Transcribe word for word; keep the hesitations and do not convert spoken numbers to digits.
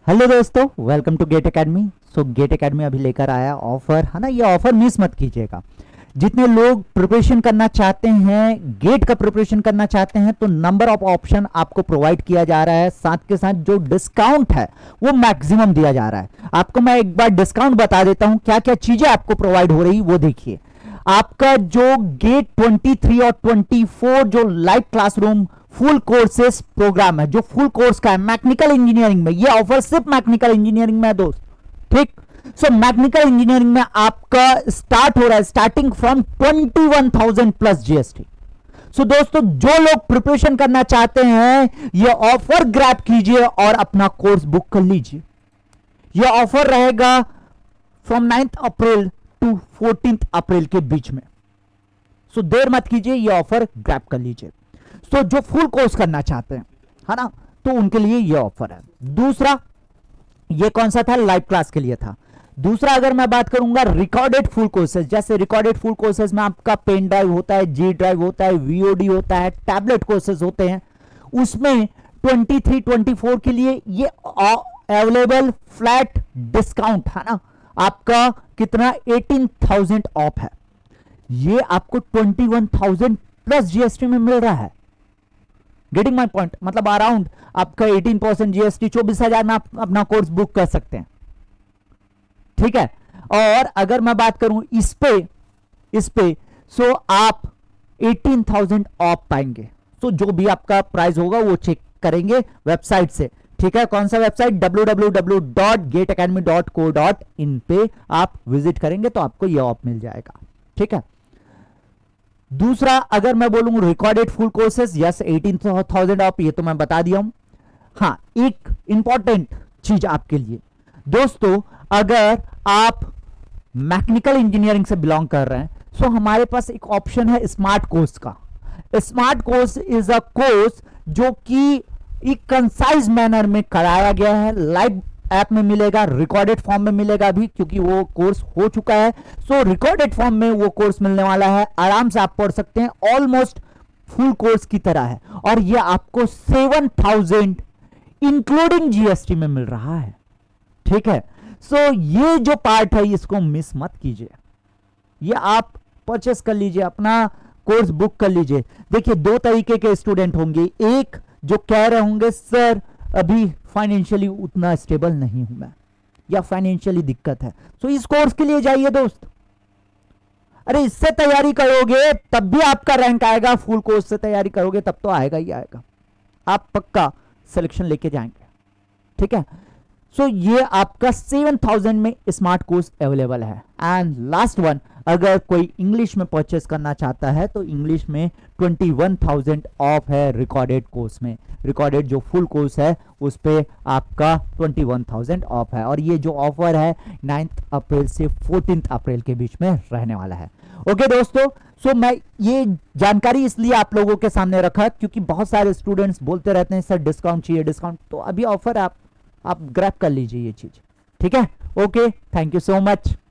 Hello दोस्तों, welcome to GATE Academy. So GATE Academy अभी लेकर आया ऑफर, है ना। ये ऑफर मिस मत कीजिएगा। जितने लोग प्रिपरेशन करना चाहते हैं, गेट का प्रिपरेशन करना चाहते हैं, तो नंबर ऑफ ऑप्शन आपको प्रोवाइड किया जा रहा है। साथ के साथ जो डिस्काउंट है वो मैक्सिमम दिया जा रहा है। आपको मैं एक बार डिस्काउंट बता देता हूं, क्या क्या चीजें आपको प्रोवाइड हो रही वो देखिए। आपका जो गेट तेईस और चौबीस जो live classroom full courses program है, जो फुल कोर्स का है मैकेनिकल इंजीनियरिंग में, ये ऑफर सिर्फ मैकेनिकल इंजीनियरिंग में है दोस्त। ठीक, सो मैकेनिकल इंजीनियरिंग में आपका स्टार्ट हो रहा है starting from twenty one thousand plus GST. So दोस्तों, जो लोग प्रिपरेशन करना चाहते हैं ये ऑफर ग्रैब कीजिए और अपना कोर्स बुक कर लीजिए। ये ऑफर रहेगा from ninth April to fourteen April के बीच में। सो so, देर मत कीजिए, ये ऑफर ग्रैब कर लीजिए। तो so, जो फुल कोर्स करना चाहते हैं, है ना, तो उनके लिए ये ऑफर है। दूसरा, ये कौन सा था? लाइव क्लास के लिए था। दूसरा अगर मैं बात करूंगा रिकॉर्डेड फुल कोर्सेज, जैसे रिकॉर्डेड फुल कोर्सेज में आपका पेन ड्राइव होता है, जी ड्राइव होता है, वीओडी होता है, टैबलेट कोर्सेज होते हैं, उसमें तेईस चौबीस के लिए ये अवेलेबल फ्लैट डिस्काउंट है ना, आपका कितना अठारह हज़ार ऑफ है। ये आपको इक्कीस हज़ार प्लस जीएसटी में मिल रहा है। Getting my point? मतलब अराउंड आपका अठारह परसेंट जीएसटी, चौबीस हजार में आप अपना कोर्स बुक कर सकते हैं। ठीक है। और अगर मैं बात करूं इस पे इस पे सो आप अठारह हज़ार ऑफ पाएंगे। सो जो भी आपका प्राइस होगा वो चेक करेंगे वेबसाइट से। ठीक है, कौन सा website? W W W dot GATE Academy dot co dot in पे आप विजिट करेंगे तो आपको यह ऑफ मिल जाएगा। ठीक है। दूसरा अगर मैं बोलूं रिकॉर्डेड फुल कोर्सेस, यस अठारह हज़ार ऑफ, ये तो मैं बता दिया हूं। हाँ, एक इंपॉर्टेंट चीज आपके लिए दोस्तों, अगर आप मैकेनिकल इंजीनियरिंग से बिलोंग कर रहे हैं, सो हमारे पास एक ऑप्शन है स्मार्ट कोर्स का। Smart course is a course जो कि एक कंसाइज मैनर में कराया गया है, लाइव ऐप में मिलेगा, रिकॉर्डेड फॉर्म में मिलेगा भी, क्योंकि वो कोर्स हो चुका है। सो रिकॉर्डेड फॉर्म में वो कोर्स मिलने वाला है, आराम से आप पढ़ सकते हैं, ऑलमोस्ट फुल कोर्स की तरह है। और ये आपको सेवन थाउजेंड इंक्लूडिंग जीएसटी में मिल रहा है। ठीक है। सो so, ये जो पार्ट है इसको मिस मत कीजिए, ये आप परचेस कर लीजिए, अपना कोर्स बुक कर लीजिए। देखिए, दो तरीके के स्टूडेंट होंगे। एक जो कह रहे होंगे सर अभी फाइनेंशियली उतना स्टेबल नहीं हूं मैं, या फाइनेंशियली दिक्कत है, सो इस कोर्स के लिए जाइए दोस्त। अरे इससे तैयारी करोगे तब भी आपका रैंक आएगा, फुल कोर्स से तैयारी करोगे तब तो आएगा ही आएगा, आप पक्का सिलेक्शन लेके जाएंगे। ठीक है। सो so, ये आपका सेवन थाउजेंड में स्मार्ट कोर्स अवेलेबल है। एंड लास्ट वन, अगर कोई इंग्लिश में परचेस करना चाहता है तो इंग्लिश में इक्कीस हज़ार ऑफ है रिकॉर्डेड कोर्स में। रिकॉर्डेड जो फुल कोर्स है उस पे आपका इक्कीस हज़ार ऑफ है। और ये जो ऑफर है नाइन्थ अप्रैल से फोर्टीन अप्रैल के बीच में रहने वाला है। ओके दोस्तों, सो so, मैं ये जानकारी इसलिए आप लोगों के सामने रखा क्योंकि बहुत सारे स्टूडेंट्स बोलते रहते हैं सर डिस्काउंट चाहिए डिस्काउंट, तो अभी ऑफर आप आप ग्रैब कर लीजिए ये चीज। ठीक है। Okay, thank you so much.